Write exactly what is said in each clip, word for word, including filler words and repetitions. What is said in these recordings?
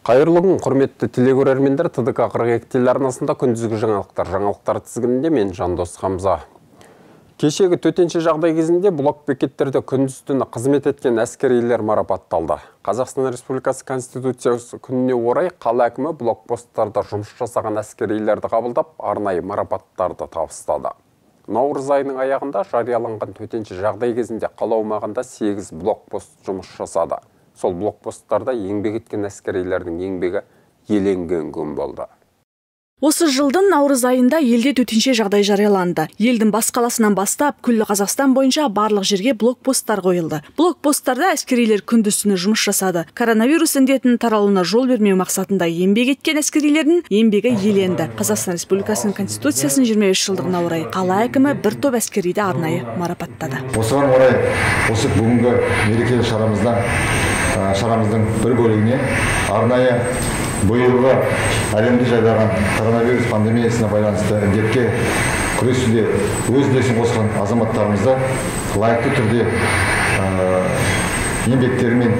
Қайырлы күн, құрметті телегөрермендер, Т Д К қырық екі телеарнасында күндізгі жаңалықтар. Жаңалықтар тізгінінде мен Жандос Хамза. Кешегі төтенше жағдай кезінде блок бекеттерде күндіз-түні қызмет еткен әскерилер марапатталды. Қазақстан Республикасы Конституциясы күніне орай қала әкімі блокпосттарда жұмыс жасаған әскерилерді қабылдап, арнайы марапаттарды табыстады. Наурыз айының аяғында жарияланған төтенше жағдай кезінде қала аумағында сегіз блокпост жұмыс жасады. Сол блокпосттарда еңбек еткен әскерилердің еңбегі еленген күн болды. Осы жылдың наурыз айында елде төтенше жағдай жарияланды. Елдің бас қаласынан бастап күллі Қазақстан бойынша барлық жерге блокпосттар қойылды. Блокпосттарда әскерилер күндіз-түні жұмыс жасады. Коронавирус індетінің таралуына жол бермеу мақсатында еңбек еткен әскерилердің еңбегі еленді. Қазақстан Республикасының Конституциясының жиырма бес жылдығына орай қала әкімі бір топ әскериді арнайы марапаттады. Осыған орай осы бүгінгі мерекелік шарамызда шарамыздың бір бөлігіне арнайы биылғы әлемде жайлаған коронавирус пандемиясына байланысты індетке күресуде өз үлесін қосқан азаматтарымызды лайықты түрде еңбектерімен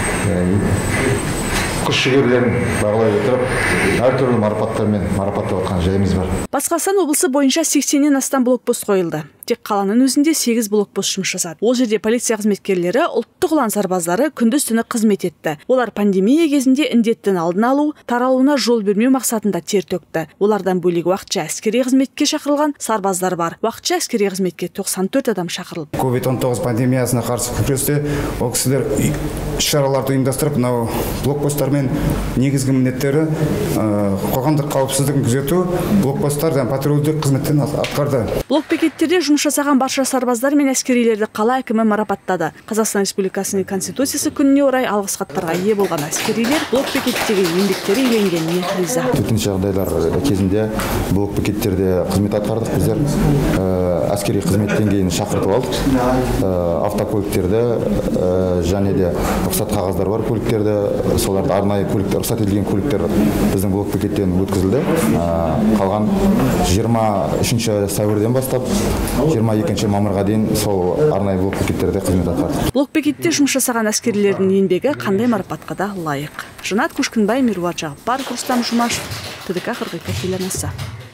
күш-жігерлерін бағалай отырып, әртүрлі марапаттармен марапаттап отқан жайымыз бар. Батыс Қазақстан облысы бойынша сексеннен астам блокпост қойылды. Тек қаланың өзінде сегіз блокпост жұмыс жасады. Ол жерде полиция қызметкерлері, ұлттық ұлан сарбаздары күндіз-түні қызмет етті. Олар пандемия кезінде індеттің алдын алу, таралуына жол бермеу мақсатында тер төкті. Олардан бөлек уақытша әскери қызметке шақырылған сарбаздар бар. Уақытша әскери қызметке тоқсан төрт адам шақырылды. ковид он тоғыз пандемиясына қарсы күресте ол кісілер іс-шараларды ұйымдастырып, мынау блокпосттармен негізгі міндеттері қоғамдық қауіпсіздігін күзету, блокпосттар патрульдік қызметтен атқарды. Блок бекеттерде жұмыс жасаған барша сарбаздар мен әскерилерді қала әкімі марапаттады. Қазақстан Республикасының Конституциясы күніне орай алғыс хаттарға ие болған әскерилер блок бекеттегі еңбектері еленгеніне риза. Төтенше жағдайлар кезінде блок бекеттерде қызмет атқардық. Біздер әскери қызметтен кейін шақыртып алдық. Автокөліктерді және де рұқсат қағаздар бар көліктерді, соларды арнайы көліктер, рұқсат етілген көліктер біздің блок бекеттен өткізілді. Қалған жиырма үшінші сәуірден бастап жиырма екінші мамырға дейін сол арнайы блок бекеттерде қызмет атқарды. Блок бекетте жұмыс жасаған әскерилердің еңбегі қандай марапатқа да лайық. Жанат Көшкінбай, Меруат Жағыпбаров, Рустам Жұмашев, Т Д К қырық екі телеарнасы.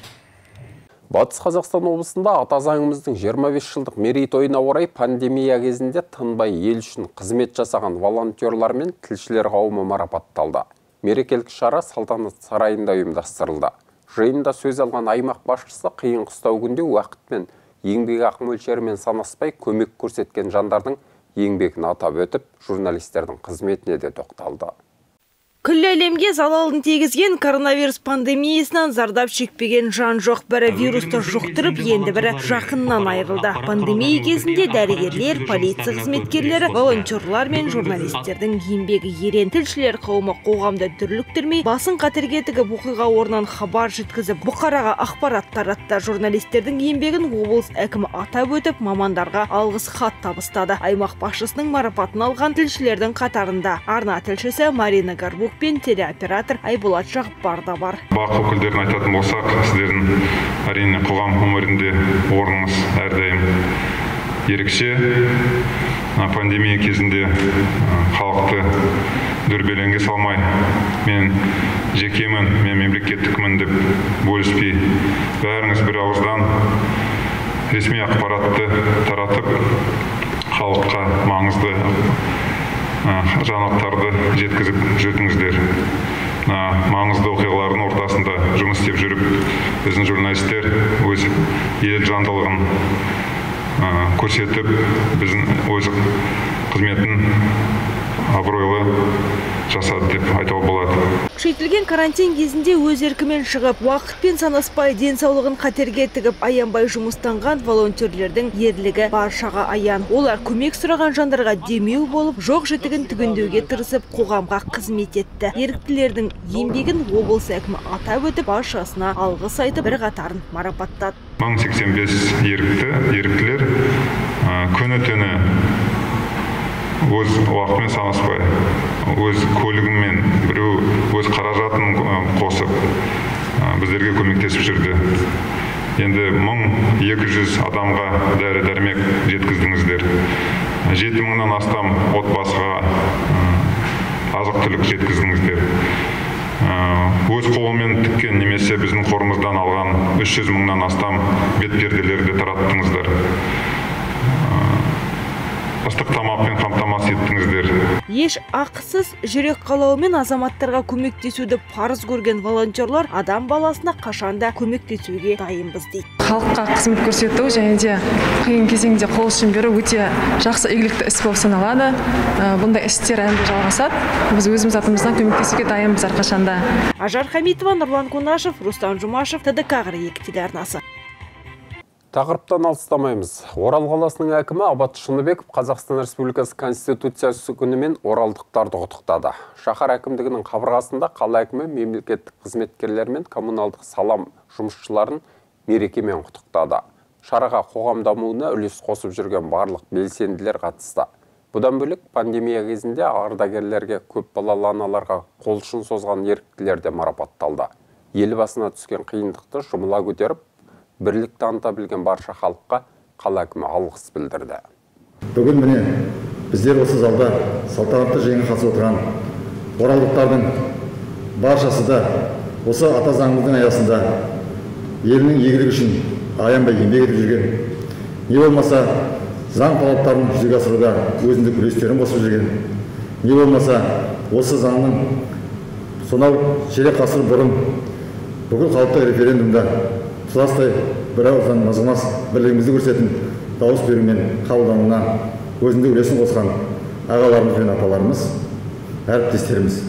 Батыс Қазақстан облысында ата заңымыздың жиырма бес жылдық мерейтойына орай пандемия кезінде тынбай ел үшін қызмет жасаған волонтерлар мен тілшілер қауымы марапатталды. Мерекелік шара салтанат сарайында ұйымдастырылды. Жиында сөз алған аймақ басшысы қиын қыстау күнде уақытпен еңбек ақы мөлшерімен санаспай көмек көрсеткен жандардың еңбегін атап өтіп, журналистердің қызметіне де тоқталды. Күллі әлемге залалын тегізген коронавирус пандемиясынан зардап шекпеген жан жоқ. Бірі вирусты жұқтырып, енді бірі жақыннан айырылды. Пандемия кезінде дәрігерлер, полиция қызметкерлері, волонтерлар мен журналистердің еңбегі ерен. Тілшілер қауымы қоғамды дүрліктірмей, басын қатерге тігіп оқиға орнынан хабар жеткізіп, бұқараға ақпарат таратты. Журналистердің еңбегін облыс әкімі атап өтіп, мамандарға алғыс хат табыстады. Аймақ басшысының марапатын алған тілшілердің қатарында арна тілшісі Марина Гарбук пен телеоператор Айболат Жағыпбар да бар. Бақ өкілдерін айтатын болсақ, сіздердің әрине қоғам өмірінде орныңыз әрдайым ерекше. Пандемия кезінде халықты дүрбелеңге салмай, мен жекемін, мен мемлекеттікмін деп бөліспей, бәріңіз бір ауыздан ресми ақпаратты таратып, халыққа маңызды жаңалықтарды жеткізіп жүрдіңіздер. Маңызды оқиғалардың ортасында жұмыс істеп жүріп, біздің журналистер өз ел жандылығын көрсетіп, біздің өз қызметін абыройлы жасады деп айтуға болады. Күшейтілген карантин кезінде өз еркімен шығып, уақытпен санаспай, денсаулығын қатерге тігіп, аянбай жұмыстанған волонтерлердің ерлігі баршаға аян. Олар көмек сұраған жандарға демеу болып, жоқ жітігін түгендеуге тырысып, қоғамға қызмет етті. Еріктілердің еңбегін облыс әкімі атап өтіп, баршасына алғыс айтып, бір қатарын марапаттады. мың сексен бес ерікті, еріктілер күні түні өз уақытымен санаспай, өз көлігімен, біреу өз қаражатын қосып, біздерге көмектесіп жүрді. Енді мың екі жүз адамға дәрі дәрмек жеткіздіңіздер. жеті мыңнан астам отбасыға азық-түлік жеткіздіңіздер. өз қолымен тіккен немесе біздің қорымыздан алған үш жүз мыңнан астам бетперделерді тараттыңыздар. Ыстық тамақпен қамтамасыз еттіңіздер. Еш ақысыз жүрек қалауымен азаматтарға көмектесуді парыз көрген волонтерлар адам баласына қашанда көмектесуге дайынбыз дейді. Халыққа қызмет көрсету және де қиын кезеңде қол ұшын беру өте жақсы игілікті іс болып саналады. Бұндай істер әлі жалғасады. Біз өзіміз атымыздан көмектесуге дайынбыз әрқашанда. Ажар Хамитова, Нұрлан Кунашев, Рустам Жұмашев, Т Д К екі телеарнасы. Тақырыптан алыстамаймыз. Орал қаласының әкімі Абат Шыныбеков Қазақстан Республикасы Конституциясы күнімен оралдықтарды құттықтады. Шаһар әкімдігінің қабырғасында қала әкімі мемлекеттік қызметкерлер мен коммуналдық салам жұмысшыларын мерекемен құттықтады. Шараға қоғам дамуына үлес қосып жүрген барлық белсенділер қатысты. Бұдан бөлек пандемия кезінде ардагерлерге, көп балалы аналарға қол ұшын созған еріктілер де марапатталды. Елбасына түскен қиындықты жұмыла көтеріп, бірлік таныта білген барша халыққа қала әкімі алғыс білдірді. Бүгін міне біздер осы залда салтанатты жиынға қатысып отырған оралдықтардың баршасы да осы ата заңымыздың аясында елінің игілігі үшін аянбай еңбек етіп жүрген, не болмаса заң талаптарын жүзеге асыруда өзіндік үлестерін қосып жүрген, не болмаса осы заңның сонау ширек ғасыр бұрын бүкіл халықтық референдумда тұтастай бір ауыздан мызғымас бірлігімізді көрсететін дауыс берумен қабылдануына өзіндік үлесін қосқан ағаларымыз бен апаларымыз, әріптестеріміз.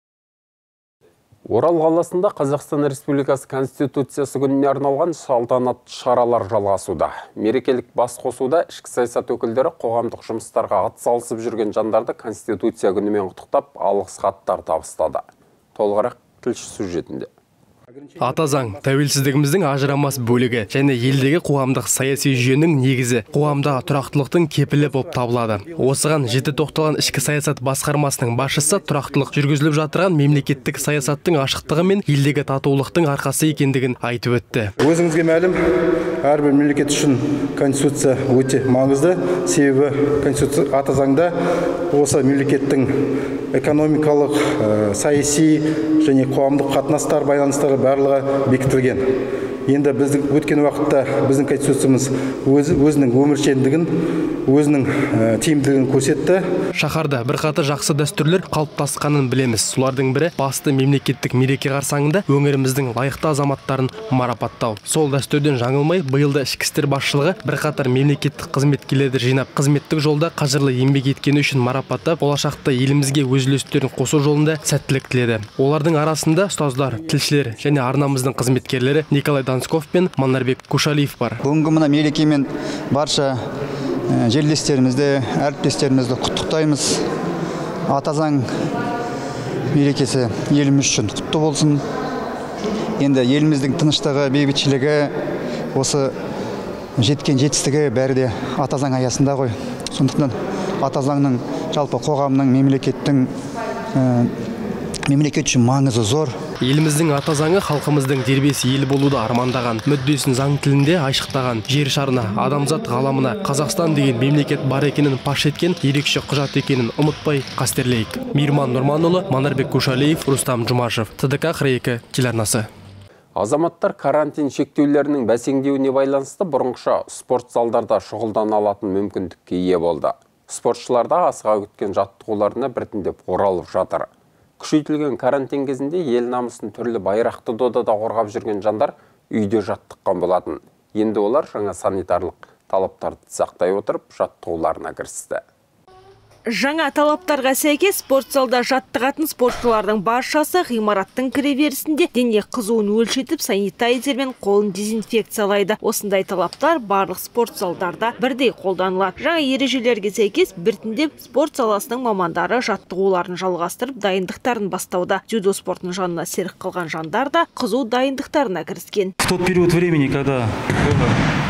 Орал қаласында Қазақстан Республикасы Конституциясы күніне арналған салтанатты шаралар жалғасуда. Мерекелік бас қосуда ішкі саясат өкілдері қоғамдық жұмыстарға атсалысып жүрген жандарды Конституция күнімен құттықтап, алғыс хаттар табыстады. Толығырақ тілші сюжетінде. Ата заң тәуелсіздігіміздің ажырамас бөлігі және елдегі қоғамдық саяси жүйенің негізі, қоғамдағы тұрақтылықтың кепілі болып табылады. Осыған жіті тоқталған ішкі саясат басқармасының басшысы тұрақтылық жүргізіліп жатырған мемлекеттік саясаттың ашықтығы мен елдегі татулықтың арқасы екендігін айтып өтті. Өзіңізге мәлім, әрбір мемлекет үшін конституция өте маңызды, себебі конституция ата заңда осы мемлекеттің экономикалық, саяси және қоғамдық қатынастар байланыстары барлығы бекітілген. Енді біздің өткен уақытта біздің конституциямыз өз, өзінің өміршеңдігін, өзінің тиімділігін көрсетті. Шаһарда бірқатар жақсы дәстүрлер қалыптасқанын білеміз. Солардың бірі басты мемлекеттік мереке қарсаңында өңіріміздің лайықты азаматтарын марапаттау. Сол дәстүрден жаңылмай, биылда ішкі істер басшылығы бірқатар мемлекеттік қызметкерлерді жинап, қызметтік жолда қажырлы еңбек еткені үшін марапаттап, болашақта елімізге өз үлестерін қосу жолында сәттілік тіледі. Олардың арасында ұстаздар, тілшілер және арнамыздың қызметкерлері Николай Дансков пен Манарбек Кушалиев бар. Бүгінгі мына мерекемен барша жерлестерімізді, әріптестерімізді құттықтаймыз. Ата заң мерекесі еліміз үшін құтты болсын. Енді еліміздің тыныштығы, бейбітшілігі, осы жеткен жетістігі бәрі де ата заң аясында ғой. Сондықтан ата заңның жалпы қоғамның, мемлекеттің мемлекет үшін маңызы зор. Еліміздің ата заңы халқымыздың дербес ел болуды армандаған, мүддесін заң тілінде айшықтаған, жер шарына, адамзат ғаламына Қазақстан деген мемлекет бар екенін паш еткен ерекше құжат екенін ұмытпай қастерлейік. Мейірман Нұрманұлы, Манарбек Кушалиев, Рустам Жұмашев, Т Д К екі телеарнасы. Азаматтар карантин шектеулерінің бәсеңдеуіне байланысты бұрынғыша спорт залдарда шұғылдана алатын мүмкіндікке ие болды. Спортшыларда асыға күткен жаттығуларына біртіндеп оралып жатыр. Күшейтілген карантин кезінде ел намысын түрлі байрақты додада қорғап жүрген жандар үйде жаттыққан болатын. Енді олар жаңа санитарлық талаптарды сақтай отырып жаттығуларына кірісті. Жаңа талаптарға сәйкес спорт залда жаттығатын спортшылардың баршасы ғимараттың кіреберісінде дене қызуын өлшетіп санитайзермен қолын дезинфекциялайды. Осындай талаптар барлық спорт залдарда бірдей қолданылады. Жаңа ережелерге сәйкес біртіндеп спорт саласының мамандары жаттығуларын жалғастырып дайындықтарын бастауда. Дзюдо спортының жанына серік қылған жандар да қызу дайындықтарына кіріскен. В тот период времени, когда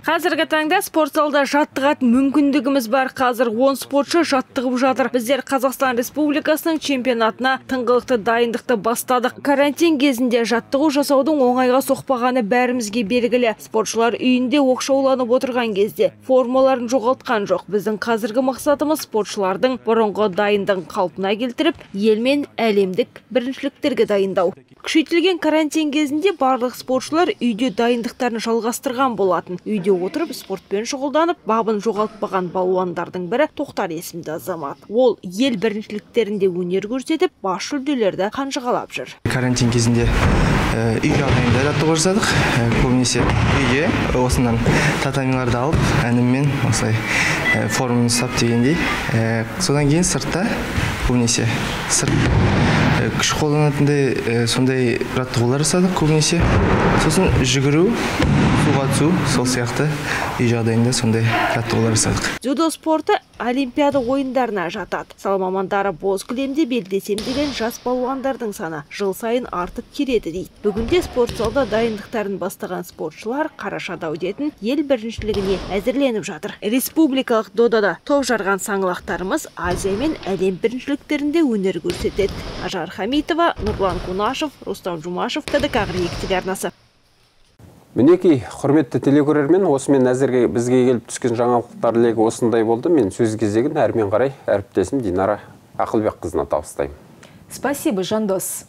Қазіргі таңда спорт залда жаттығатын мүмкіндігіміз бар. Қазір он спортшы жаттығып жатыр. Біздер Қазақстан Республикасының чемпионатына тыңғылықты дайындықты бастадық. Карантин кезінде жаттығу жасаудың оңайға соқпағаны бәрімізге белгілі. Спортшылар үйінде оқшауланып отырған кезде формаларын жоғалтқан жоқ. Біздің қазіргі мақсатымыз спортшылардың бұрынғы дайындығын қалпына келтіріп, ел мен әлемдік біріншіліктерге дайындау. Күшейтілген карантин кезінде барлық спортшылар үйде дайындықтарын жалғастырған болатын. Үйде отырып спортпен шұғылданып, бабын жоғалтпаған балуандардың бірі Тоқтар есімді азамат. Ол ел біріншіліктерінде өнер көрсетіп, бас жүлделерді қанжығалап жүр. Карантин кезінде үй жағдайында жаттығу жасадық. Көбінесе үйге осынан татамиларды алып, әніммен осылай форманы ұстап дегендей. Содан кейін сыртта көбінесе сырт күш қолданатындай сондай жаттығулар жасадық көбінесе. Сосын жүгіру, суға түсу, сол сияқты үй жағдайында сондай жаттығулар жасадық. Дзюдо спорты Олимпиада ойындарына жатады. Сала мамандары боз кілемде белдесем деген жас балуандардың саны жыл сайын артып келеді дейді. Бүгінде спорт залда дайындықтарын бастаған спортшылар қарашада өтетін ел біріншілігіне әзірленіп жатыр. Республикалық додада топ жарған саңлақтарымыз Азия мен әлем біріншіліктерінде өнер көрсетеді. Ажар Хамитова, Нұрлан Кунашев, Рустам Жумашев, ТДК қырық екі телеарнасы. Мінекей, құрметті телекөрермен, осымен әзірге бізге келіп түскен жаңалықтар легі осындай болды. Мен сөз кезегін әрмен қарай әріптесім Динара Ақылбекқызына табыстаймын. Спасибо, Жандос.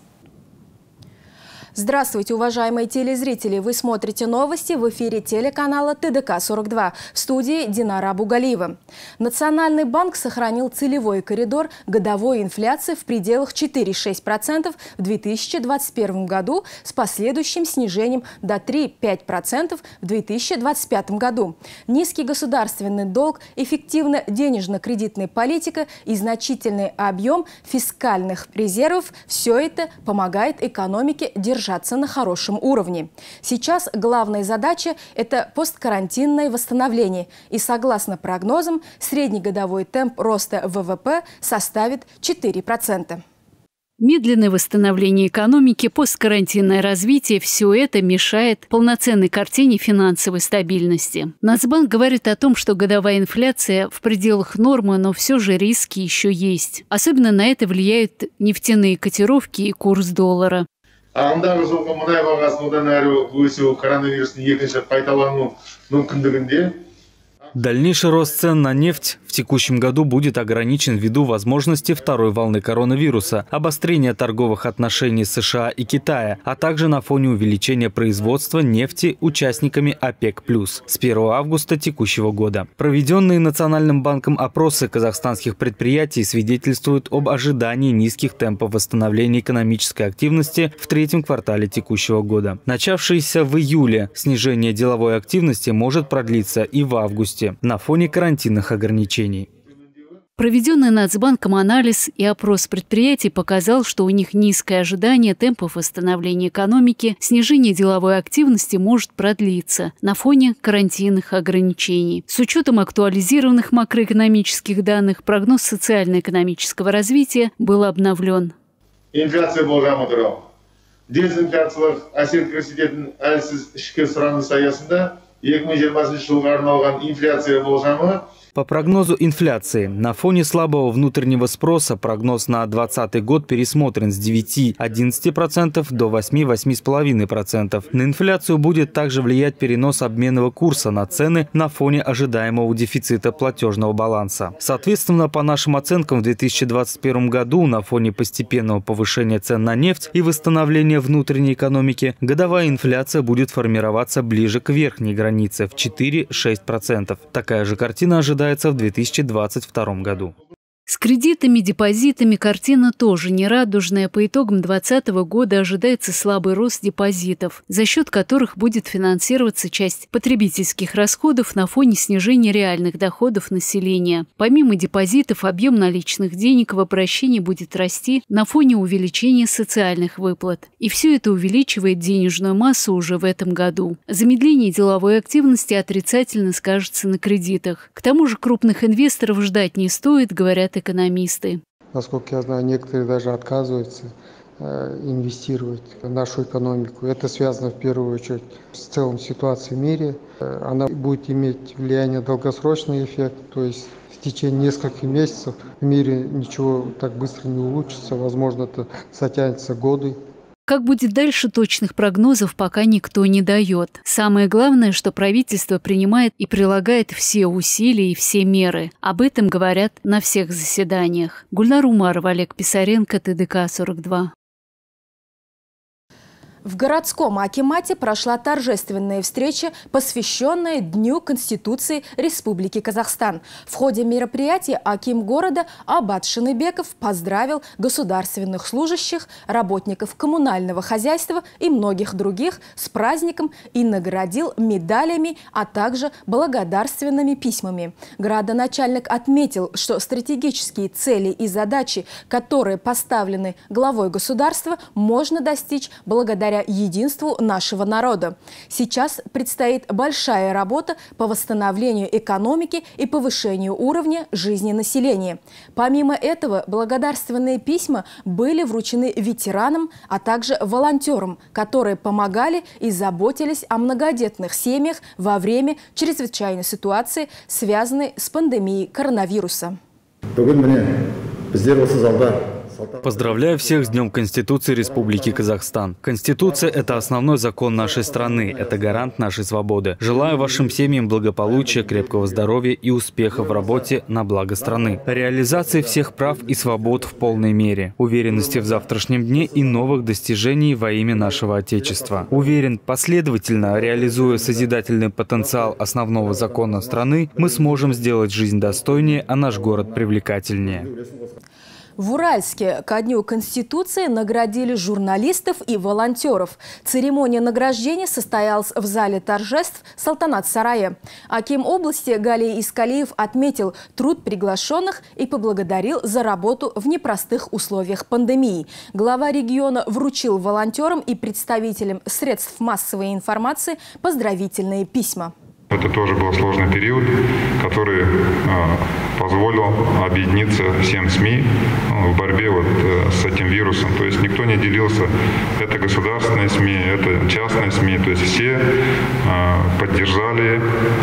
Здравствуйте, уважаемые телезрители! Вы смотрите новости в эфире телеканала ТДК сорок два. В студии Динара Абугалиева. Национальный банк сохранил целевой коридор годовой инфляции в пределах четыре и шесть десятых процента в две тысячи двадцать первом году с последующим снижением до три и пять десятых процента в две тысячи двадцать пятом году. Низкий государственный долг, эффективная денежно-кредитная политика и значительный объем фискальных резервов – все это помогает экономике держаться на хорошем уровне. Сейчас главная задача – это посткарантинное восстановление. И согласно прогнозам, среднегодовой темп роста ВВП составит четыре процента. Медленное восстановление экономики, посткарантинное развитие – все это мешает полноценной картине финансовой стабильности. Нацбанк говорит о том, что годовая инфляция в пределах нормы, но все же риски еще есть. Особенно на это влияют нефтяные котировки и курс доллара. Ағымдағы жылғы мұнай бағасының одан әрі өсуі коронавирустың екінші қайталану мүмкіндігінде. Дальнейший рост цен на нефть в текущем году будет ограничен ввиду возможности второй волны коронавируса, обострения торговых отношений США и Китая, а также на фоне увеличения производства нефти участниками ОПЕК+, с первого августа текущего года. Проведенные Национальным банком опросы казахстанских предприятий свидетельствуют об ожидании низких темпов восстановления экономической активности в третьем квартале текущего года. Начавшееся в июле снижение деловой активности может продлиться и в августе на фоне карантинных ограничений. Проведенный Нацбанком анализ и опрос предприятий показал, что у них низкое ожидание темпов восстановления экономики, снижение деловой активности может продлиться на фоне карантинных ограничений. С учетом актуализированных макроэкономических данных, прогноз социально-экономического развития был обновлен. Инфляция болжамы туралы. Дезинфляциялық әсер көрсететін әлсіз ішкі сұраныс аясында екі мың жиырмасыншы жылға арналған инфляция болжамы. По прогнозу инфляции, на фоне слабого внутреннего спроса прогноз на двадцатый год пересмотрен с девяти — одиннадцати процентов до восьми — восьми с половиной процентов. На инфляцию будет также влиять перенос обменного курса на цены на фоне ожидаемого дефицита платежного баланса. Соответственно, по нашим оценкам, в две тысячи двадцать первом году на фоне постепенного повышения цен на нефть и восстановления внутренней экономики годовая инфляция будет формироваться ближе к верхней границе в четыре — шесть процентов. Такая же картина ожидается в две тысячи двадцать втором году. С кредитами, депозитами картина тоже нерадужная. По итогам две тысячи двадцатого года ожидается слабый рост депозитов, за счет которых будет финансироваться часть потребительских расходов на фоне снижения реальных доходов населения. Помимо депозитов, объем наличных денег в обращении будет расти на фоне увеличения социальных выплат. И все это увеличивает денежную массу уже в этом году. Замедление деловой активности отрицательно скажется на кредитах. К тому же крупных инвесторов ждать не стоит, говорят экономисты. Насколько я знаю, некоторые даже отказываются инвестировать в нашу экономику. Это связано в первую очередь с целым ситуацией в мире. Она будет иметь влияние на долгосрочный эффект, то есть в течение нескольких месяцев в мире ничего так быстро не улучшится, возможно, это затянется годы. Как будет дальше, точных прогнозов пока никто не дает. Самое главное, что правительство принимает и прилагает все усилия и все меры. Об этом говорят на всех заседаниях. Гульнар Умарова, Олег Писаренко, Т Д К сорок два. В городском акимате прошла торжественная встреча, посвященная Дню Конституции Республики Казахстан. В ходе мероприятия аким города Абат Шыныбеков поздравил государственных служащих, работников коммунального хозяйства и многих других с праздником и наградил медалями, а также благодарственными письмами. Градоначальник отметил, что стратегические цели и задачи, которые поставлены главой государства, можно достичь благодаря единству нашего народа. Сейчас предстоит большая работа по восстановлению экономики и повышению уровня жизни населения. Помимо этого, благодарственные письма были вручены ветеранам, а также волонтерам, которые помогали и заботились о многодетных семьях во время чрезвычайной ситуации, связанной с пандемией коронавируса. Поздравляю всех с Днем Конституции Республики Казахстан. Конституция – это основной закон нашей страны, это гарант нашей свободы. Желаю вашим семьям благополучия, крепкого здоровья и успеха в работе на благо страны. Реализации всех прав и свобод в полной мере. Уверенности в завтрашнем дне и новых достижений во имя нашего Отечества. Уверен, последовательно реализуя созидательный потенциал основного закона страны, мы сможем сделать жизнь достойнее, а наш город привлекательнее. В Уральске ко Дню Конституции наградили журналистов и волонтеров. Церемония награждения состоялась в зале торжеств Салтанат-сарая. Аким области Галий Искалиев отметил труд приглашенных и поблагодарил за работу в непростых условиях пандемии. Глава региона вручил волонтерам и представителям средств массовой информации поздравительные письма. Это тоже был сложный период, который э, позволил объединиться всем СМИ в борьбе вот, э, с этим вирусом. То есть никто не делился, это государственные СМИ, это частные СМИ. То есть все э, поддержали, э,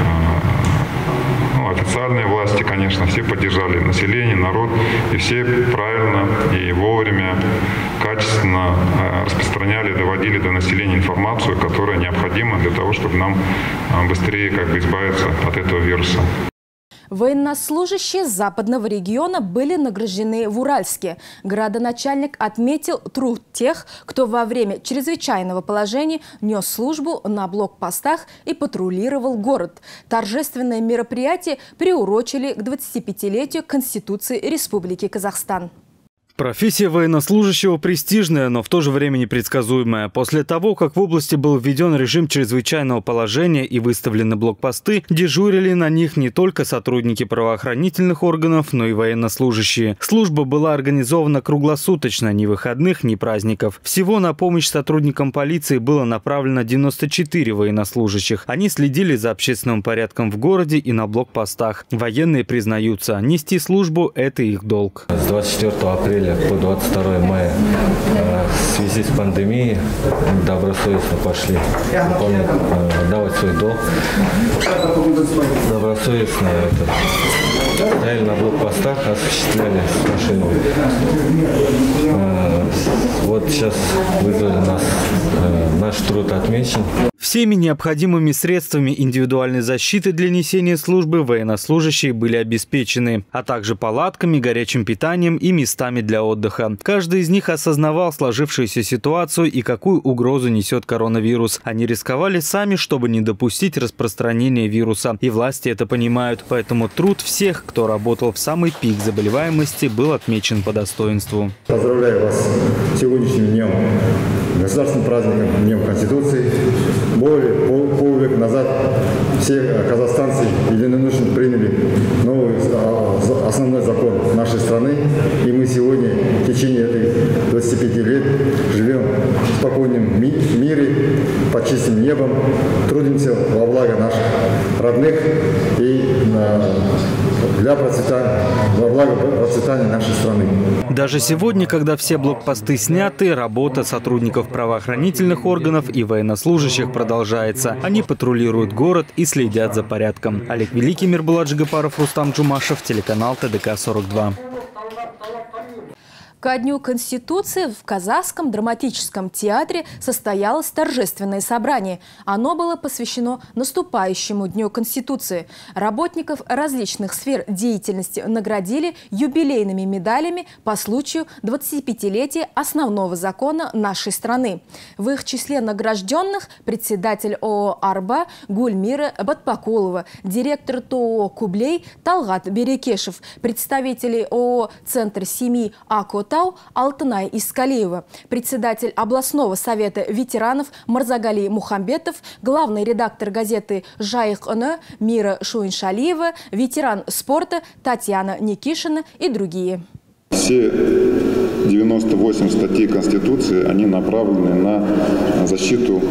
ну, официальные власти, конечно, все поддержали население, народ. И все правильно и вовремя, качественно э, распространяли, доводили до населения информацию, которая необходима для того, чтобы нам э, быстрее как бы избавиться от этого вируса. Военнослужащие западного региона были награждены в Уральске. Градоначальник отметил труд тех, кто во время чрезвычайного положения нес службу на блокпостах и патрулировал город. Торжественное мероприятие приурочили к двадцатипятилетию Конституции Республики Казахстан. Профессия военнослужащего престижная, но в то же время непредсказуемая. После того, как в области был введен режим чрезвычайного положения и выставлены блокпосты, дежурили на них не только сотрудники правоохранительных органов, но и военнослужащие. Служба была организована круглосуточно, ни выходных, ни праздников. Всего на помощь сотрудникам полиции было направлено девяносто четыре военнослужащих. Они следили за общественным порядком в городе и на блокпостах. Военные признаются, нести службу – это их долг. С двадцать четвёртого апреля по двадцать второе мая в связи с пандемией добросовестно пошли выполнять, отдавать свой долг. Добросовестно это стояли на блокпостах, осуществляли машину. Вот сейчас вызвали нас, наш труд отмечен. Всеми необходимыми средствами индивидуальной защиты для несения службы военнослужащие были обеспечены, а также палатками, горячим питанием и местами для отдыха. Каждый из них осознавал сложившуюся ситуацию и какую угрозу несет коронавирус. Они рисковали сами, чтобы не допустить распространения вируса. И власти это понимают, поэтому труд всех, кто работал в самый пик заболеваемости, был отмечен по достоинству. Поздравляю вас с сегодняшним днем, государственным праздником, Днем Конституции. Более пол, полвека назад все казахстанцы единодушно приняли новый основной закон нашей страны. И мы сегодня в течение этих двадцати пяти лет живем в спокойном ми мире, под чистым небом, трудимся во благо наших родных и для процветания, во благо процветания нашей страны. Даже сегодня, когда все блокпосты сняты, работа сотрудников правоохранительных органов и военнослужащих продолжается. Они патрулируют город и следят за порядком. Олег Великий, Мирбулат Жигапаров, Рустам Джумашев, телеканал Т Д К сорок два. Ко Дню Конституции в Казахском драматическом театре состоялось торжественное собрание. Оно было посвящено наступающему Дню Конституции. Работников различных сфер деятельности наградили юбилейными медалями по случаю двадцатипятилетия основного закона нашей страны. В их числе награжденных председатель ООО «Арба» Гульмира Батпакулова, директор ТОО «Кублей» Талгат Берекешев, представители ООО «Центр семьи Акот Алтынай Искалиева, председатель областного совета ветеранов Марзагали Мухамбетов, главный редактор газеты «Жайық-Үні» Мира Шуиншалиева, ветеран спорта Татьяна Никишина и другие. Все девяносто восемь статей Конституции, они направлены на защиту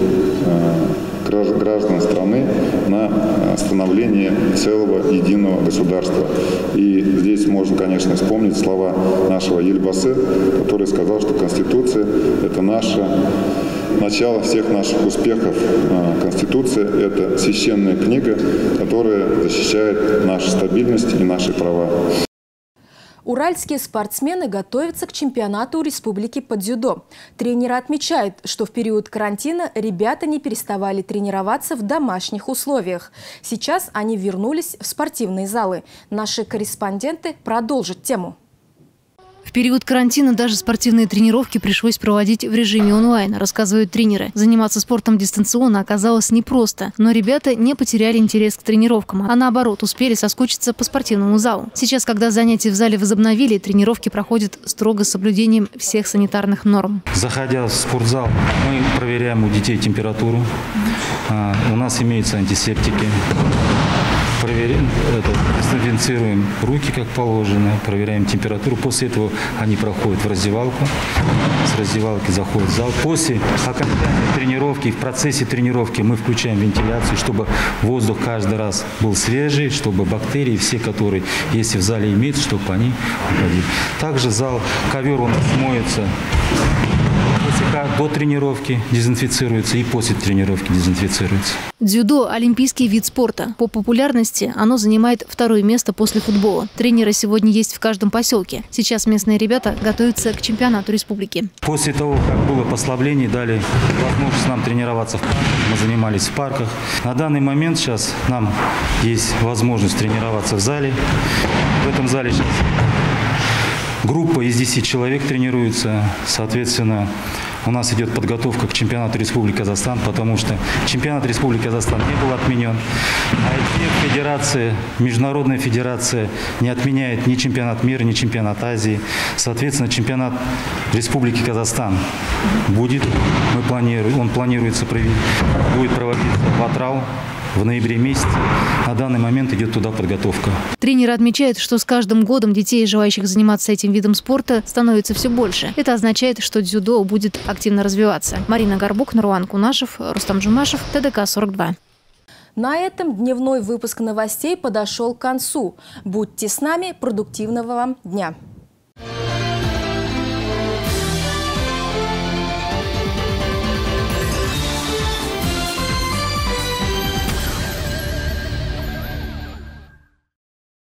граждан страны, на становление целого единого государства. И здесь можно, конечно, вспомнить слова нашего Елбасы, который сказал, что Конституция – это наше начало всех наших успехов. Конституция – это священная книга, которая защищает нашу стабильность и наши права. Уральские спортсмены готовятся к чемпионату республики по дзюдо. Тренеры отмечают, что в период карантина ребята не переставали тренироваться в домашних условиях. Сейчас они вернулись в спортивные залы. Наши корреспонденты продолжат тему. В период карантина даже спортивные тренировки пришлось проводить в режиме онлайн, рассказывают тренеры. Заниматься спортом дистанционно оказалось непросто, но ребята не потеряли интерес к тренировкам, а наоборот успели соскучиться по спортивному залу. Сейчас, когда занятия в зале возобновили, тренировки проходят строго с соблюдением всех санитарных норм. Заходя в спортзал, мы проверяем у детей температуру. У нас имеются антисептики. Проверяем, это, дезинфицируем руки, как положено, проверяем температуру. После этого они проходят в раздевалку. С раздевалки заходят в зал. После окончания тренировки, в процессе тренировки мы включаем вентиляцию, чтобы воздух каждый раз был свежий, чтобы бактерии, все, которые если в зале имеются, чтобы они уходили. Также зал, ковер у нас моется. До тренировки дезинфицируется и после тренировки дезинфицируется. Дзюдо – олимпийский вид спорта. По популярности оно занимает второе место после футбола. Тренеры сегодня есть в каждом поселке. Сейчас местные ребята готовятся к чемпионату республики. После того, как было послабление, дали возможность нам тренироваться в парках. Мы занимались в парках. На данный момент сейчас нам есть возможность тренироваться в зале. В этом зале сейчас группа из десяти человек тренируется. Соответственно, у нас идет подготовка к чемпионату Республики Казахстан, потому что чемпионат Республики Казахстан не был отменен. А эти федерации, международная федерация не отменяет ни чемпионат мира, ни чемпионат Азии. Соответственно, чемпионат Республики Казахстан будет, мы планируем, он планируется провести, будет проводиться в Атырау в ноябре месяце. На данный момент идет туда подготовка. Тренеры отмечают, что с каждым годом детей, желающих заниматься этим видом спорта, становится все больше. Это означает, что дзюдо будет активно развиваться. Марина Горбук, Нурлан Кунашев, Рустам Джумашев, Т Д К сорок два. На этом дневной выпуск новостей подошел к концу. Будьте с нами, продуктивного вам дня!